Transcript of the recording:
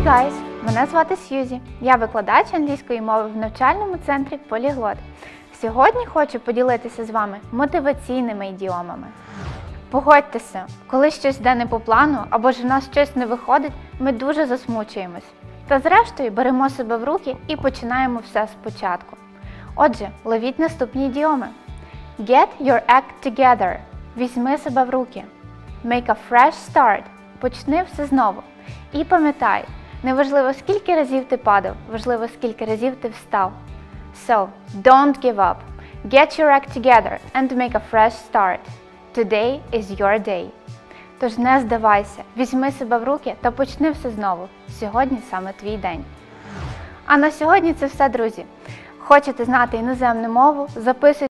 Hey guys! Мене звати Сьюзі. Я викладач англійської мови в навчальному центрі Polyglot. Сьогодні хочу поділитися з вами мотиваційними ідіомами. Погодьтеся, коли щось йде не по плану або ж у нас щось не виходить, ми дуже засмучуємось. Та зрештою беремо себе в руки і починаємо все спочатку. Отже, ловіть наступні ідіоми. Get your act together. Візьми себе в руки. Make a fresh start. Почни все знову. І пам'ятай, неважливо скільки разів ти падав, важливо скільки разів ти встав. So, don't give up. Get your act together and make a fresh start. Today is your day. Тож не здавайся, візьми себе в руки та почни все знову. Сьогодні саме твій день. А на сьогодні це все, друзі. Хочете знати іноземну мову? Записуйте